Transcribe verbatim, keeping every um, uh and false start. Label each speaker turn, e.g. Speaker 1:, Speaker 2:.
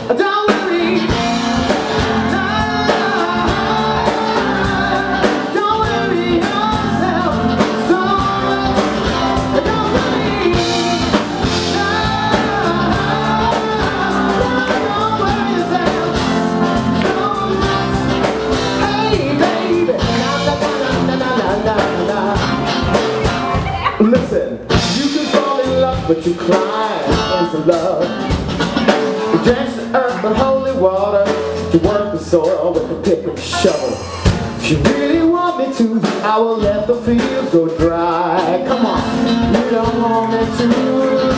Speaker 1: Don't worry. No, don't worry yourself so much. Don't worry. No, don't worry yourself so much. Hey, baby. Na, na, na, na, na, na, na. Listen, you can fall in love, but you climb into love. You drench the earth with holy water. You work the soil with a pick and shovel. If you really want me to, I will let the fields go dry. Come on, you don't want me to.